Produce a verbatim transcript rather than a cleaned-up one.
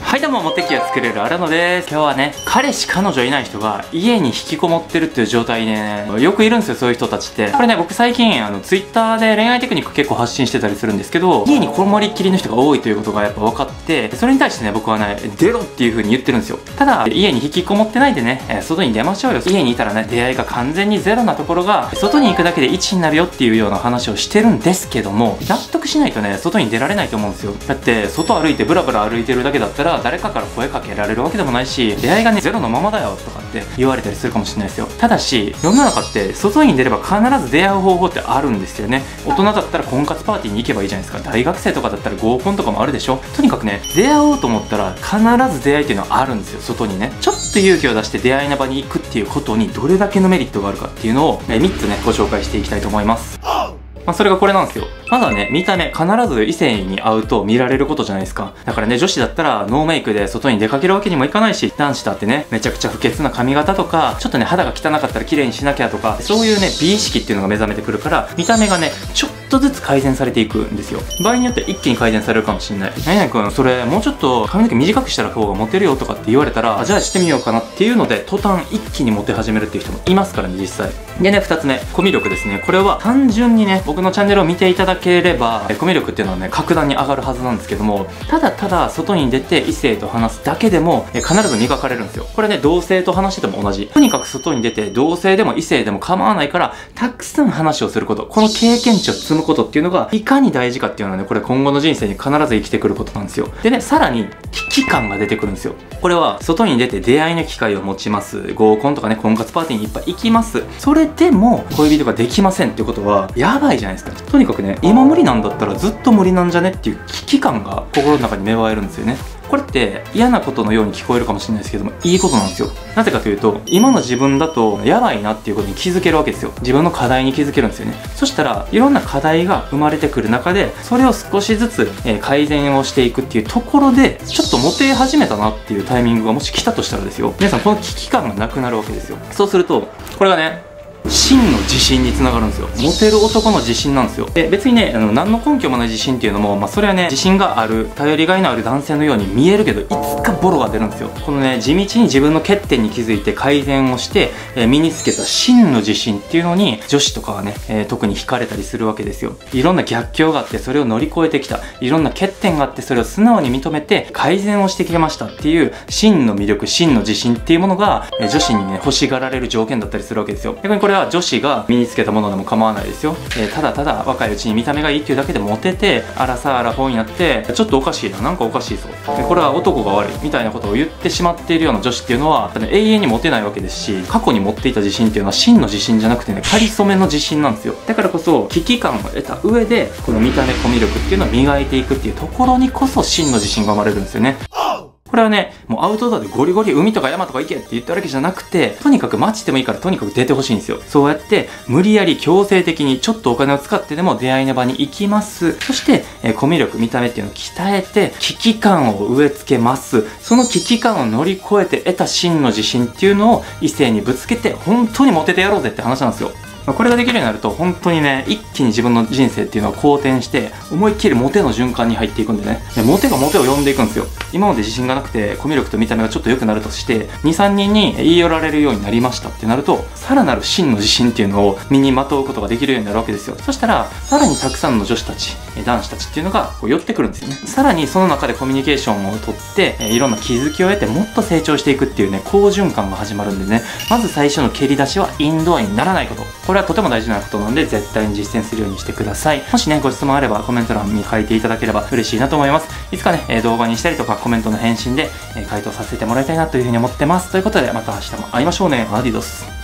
はいどうも、モテ期が作れる荒野です。今日はね、彼氏彼女いない人が家に引きこもってるっていう状態でね、よくいるんですよ、そういう人たちって。これね、僕最近あのツイッターで恋愛テクニック結構発信してたりするんですけど、家にこもりっきりの人が多いということがやっぱ分かって、それに対してね、僕はね、出ろっていう風に言ってるんですよ。ただ、家に引きこもってないでね、外に出ましょうよ。家にいたらね、出会いが完全にゼロなところが、外に行くだけでいちになるよっていうような話をしてるんですけども、納得しないとね、外に出られないと思うんですよ。だって、外歩いてブラブラ歩いてるだけだったら、誰かから声かけられるわけでもないし、出会いがねゼロのままだよとかって言われたりするかもしれないですよ。ただし世の中って外に出れば必ず出会う方法ってあるんですよね。大人だったら婚活パーティーに行けばいいじゃないですか。大学生とかだったら合コンとかもあるでしょ。とにかくね、出会おうと思ったら必ず出会いっていうのはあるんですよ。外にね、ちょっと勇気を出して出会いの場に行くっていうことにどれだけのメリットがあるかっていうのをみっつねご紹介していきたいと思います。まあそれがこれなんですよ。まずはね、見た目、必ず異性に会うと見られることじゃないですか。だからね、女子だったらノーメイクで外に出かけるわけにもいかないし、男子だってね、めちゃくちゃ不潔な髪型とか、ちょっとね、肌が汚かったら綺麗にしなきゃとか、そういうね、美意識っていうのが目覚めてくるから、見た目がね、ちょっとずつ改善されていくんですよ。場合によっては一気に改善されるかもしれない。何々君、それ、もうちょっと髪の毛短くしたら方がモテるよとかって言われたら、あ、じゃあしてみようかなっていうので、途端一気にモテ始めるっていう人もいますからね、実際。でね、二つ目、コミュ力ですね。これは単純にね、僕のチャンネルを見ていただければ、コミュ力っていうのはね、格段に上がるはずなんですけども、ただただ外に出て異性と話すだけでも、必ず磨かれるんですよ。これね、同性と話してても同じ。とにかく外に出て、同性でも異性でも構わないから、たくさん話をすること。この経験値を積むことっていうのが、いかに大事かっていうのはね、これ今後の人生に必ず生きてくることなんですよ。でね、さらに、危機感が出てくるんですよ。これは、外に出て出会いの機会を持ちます。合コンとかね、婚活パーティーにいっぱい行きます。それでも、恋人ができませんってことは、やばいじゃないですか。とにかくね、今無理なんだったらずっと無理なんじゃねっていう危機感が心の中に芽生えるんですよね。これって嫌なことのように聞こえるかもしれないですけども、いいことなんですよ。なぜかというと、今の自分だとやばいなっていうことに気づけるわけですよ。自分の課題に気づけるんですよね。そしたら、いろんな課題が生まれてくる中で、それを少しずつ、えー、改善をしていくっていうところで、ちょっとモテ始めたなっていうタイミングがもし来たとしたらですよ。皆さん、この危機感がなくなるわけですよ。そうすると、これがね、真の自信につながるんですよ。モテる男の自信なんですよ。で、別にね、あの、何の根拠もない自信っていうのも、まあ、それはね、自信がある、頼りがいのある男性のように見えるけど、いつかボロが出るんですよ。このね、地道に自分の欠点に気づいて改善をして、えー、身につけた真の自信っていうのに、女子とかはね、えー、特に惹かれたりするわけですよ。いろんな逆境があって、それを乗り越えてきた。いろんな欠点があって、それを素直に認めて、改善をしてきましたっていう、真の魅力、真の自信っていうものが、えー、女子にね、欲しがられる条件だったりするわけですよ。逆にこれは女子が身につけたものでも構わないですよ。えー、ただただ若いうちに見た目がいいっていうだけでモテて、あらさあらフォーになって、ちょっとおかしいな、なんかおかしいぞ。でこれは男が悪い、みたいなことを言ってしまっているような女子っていうのは、永遠にモテないわけですし、過去に持っていた自信っていうのは真の自信じゃなくてね、仮初めの自信なんですよ。だからこそ、危機感を得た上で、この見た目コミュ力っていうのを磨いていくっていうところにこそ真の自信が生まれるんですよね。これはね、もうアウトドアでゴリゴリ海とか山とか行けって言ったわけじゃなくて、とにかく街でもいいからとにかく出てほしいんですよ。そうやって無理やり強制的にちょっとお金を使ってでも出会いの場に行きます。そして、えー、コミュ力、見た目っていうのを鍛えて、危機感を植え付けます。その危機感を乗り越えて得た真の自信っていうのを異性にぶつけて、本当にモテてやろうぜって話なんですよ。これができるようになると本当にね、一気に自分の人生っていうのは好転して思いっきりモテの循環に入っていくんでね、モテがモテを呼んでいくんですよ。今まで自信がなくてコミュ力と見た目がちょっと良くなるとして、にさんにんに言い寄られるようになりましたってなると、さらなる真の自信っていうのを身にまとうことができるようになるわけですよ。そしたらさらにたくさんの女子たち、男子たちっていうのがこう寄ってくるんですよね。さらにその中でコミュニケーションをとっていろんな気づきを得てもっと成長していくっていうね、好循環が始まるんでね、まず最初の蹴り出しはインドアにならないこと。これはとても大事なことなんで絶対に実践するようにしてください。もしね、ご質問あればコメント欄に書いていただければ嬉しいなと思います。いつかね、動画にしたりとかコメントの返信で回答させてもらいたいなというふうに思ってます。ということでまた明日も会いましょうね。アディドス。